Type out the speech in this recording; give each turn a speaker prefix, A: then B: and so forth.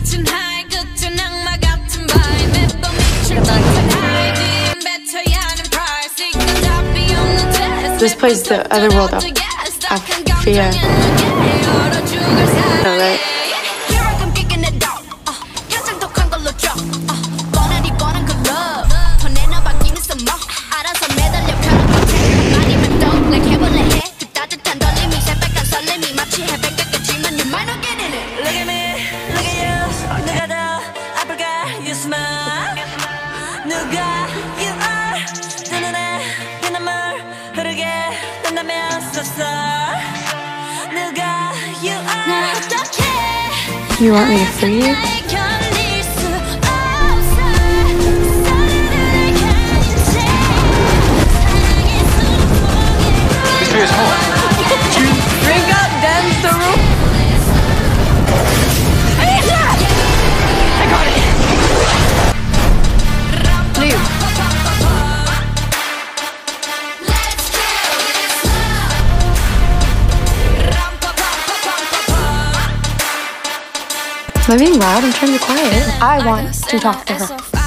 A: This plays the other world of fear. Oh, right. You want me to free you?
B: This is home.
A: Drink up, dance the room. I got it. Leave. Am I being loud? I'm trying to be quiet. I want to talk to her.